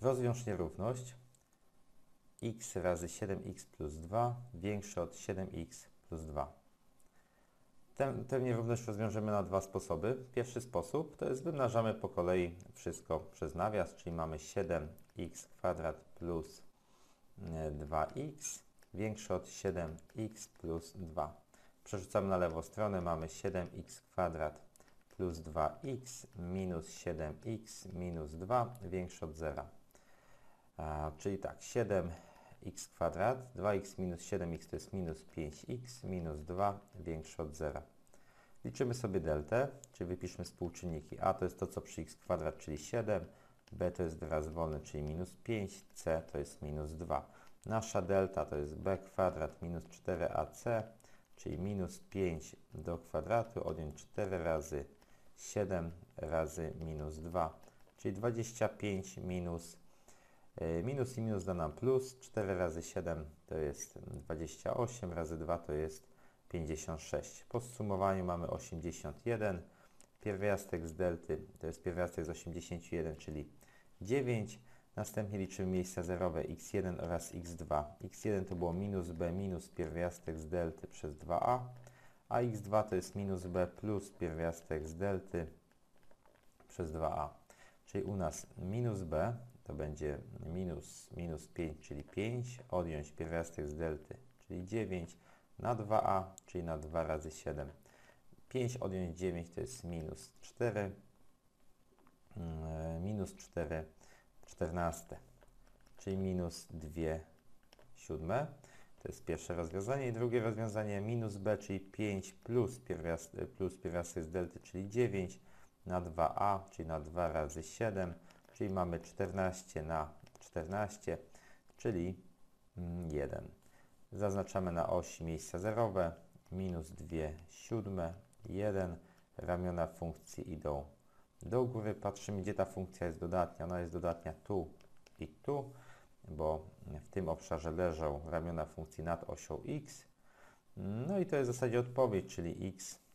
Rozwiąż nierówność x razy 7x plus 2 większe od 7x plus 2. Tę nierówność rozwiążemy na dwa sposoby. Pierwszy sposób to jest wymnażamy po kolei wszystko przez nawias, czyli mamy 7x² plus 2x większe od 7x plus 2. Przerzucamy na lewą stronę, mamy 7x² plus 2x minus 7x minus 2 większe od 0. Czyli tak, 7x², 2x minus 7x to jest minus 5x minus 2 większe od 0. Liczymy sobie deltę, czyli wypiszmy współczynniki. A to jest to, co przy x², czyli 7, b to jest wyraz wolny, czyli minus 5, c to jest minus 2. Nasza delta to jest b² minus 4ac, czyli minus 5 do kwadratu, odjąć 4 razy 7 razy minus 2, czyli 25 minus minus i minus da nam plus, 4 razy 7 to jest 28, razy 2 to jest 56. Po zsumowaniu mamy 81. Pierwiastek z delty to jest pierwiastek z 81, czyli 9. Następnie liczymy miejsca zerowe x1 oraz x2. x1 to było minus b minus pierwiastek z delty przez 2a, a x2 to jest minus b plus pierwiastek z delty przez 2a. Czyli u nas minus b to będzie minus 5, czyli 5, odjąć pierwiastek z delty, czyli 9, na 2a, czyli na 2 razy 7. 5 odjąć 9 to jest minus 4, minus 4, 14, czyli minus 2 siódme. To jest pierwsze rozwiązanie. I drugie rozwiązanie minus b, czyli 5 plus pierwiastek z delty, czyli 9 na 2a, czyli na 2 razy 7, czyli mamy 14 na 14, czyli 1. Zaznaczamy na osi miejsca zerowe, minus 2 siódme, 1. Ramiona funkcji idą do góry. Patrzymy, gdzie ta funkcja jest dodatnia. Ona jest dodatnia tu i tu, bo w tym obszarze leżą ramiona funkcji nad osią x. No i to jest w zasadzie odpowiedź, czyli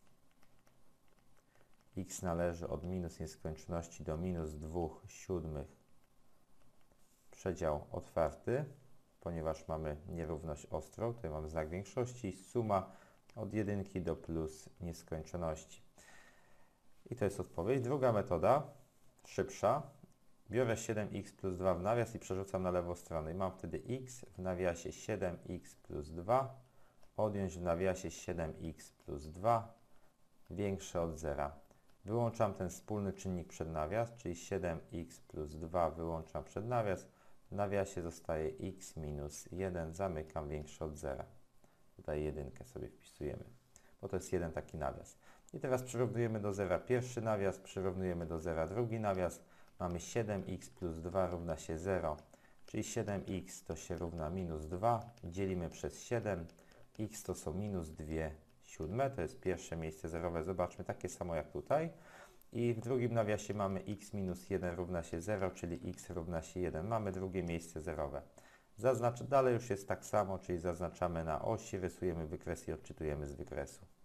x należy od minus nieskończoności do minus 2 siódmych, przedział otwarty, ponieważ mamy nierówność ostrą, tutaj mamy znak większości, suma od 1 do plus nieskończoności. I to jest odpowiedź. Druga metoda, szybsza. Biorę 7x plus 2 w nawias i przerzucam na lewą stronę. I mam wtedy x w nawiasie 7x plus 2, odjąć w nawiasie 7x plus 2, większe od 0. Wyłączam ten wspólny czynnik przed nawias, czyli 7x plus 2 wyłączam przed nawias. W nawiasie zostaje x minus 1, zamykam większe od 0. Tutaj jedynkę sobie wpisujemy, bo to jest jeden taki nawias. I teraz przyrównujemy do 0 pierwszy nawias, przyrównujemy do 0 drugi nawias. Mamy 7x plus 2 równa się 0, czyli 7x to się równa minus 2. Dzielimy przez 7, x to są minus 2 siódme, to jest pierwsze miejsce zerowe. Zobaczmy, takie samo jak tutaj. I w drugim nawiasie mamy x minus 1 równa się 0, czyli x równa się 1. Mamy drugie miejsce zerowe. Dalej już jest tak samo, czyli zaznaczamy na osi, rysujemy wykres i odczytujemy z wykresu.